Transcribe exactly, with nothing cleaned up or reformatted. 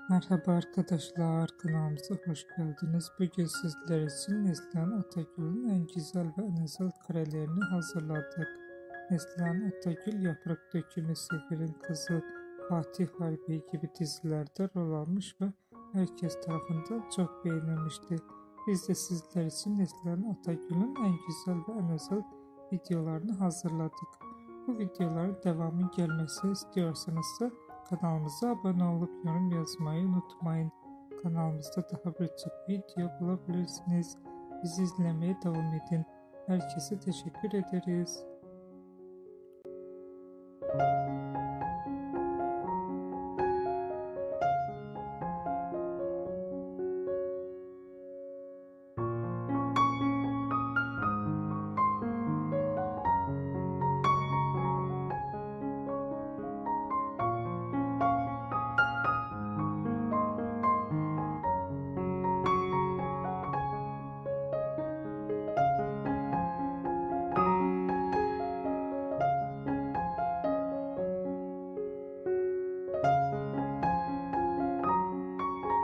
Merhaba arkadaşlar, kanalımıza hoş geldiniz. Bugün sizler için Neslihan Atagül'ün en güzel ve en özel karelerini hazırladık. Neslihan Atagül, Yaprak Dökümü, Sefer'in Kızı, Fatih Harbi gibi dizilerde rol almış ve herkes tarafından çok beğenilmişti. Biz de sizler için Neslihan Atagül'ün en güzel ve en özel videolarını hazırladık. Bu videoların devamı gelmesi istiyorsanız da kanalımıza abone olup yorum yazmayı unutmayın. Kanalımızda daha birçok video bulabilirsiniz. Bizi izlemeye devam edin. Herkese teşekkür ederiz.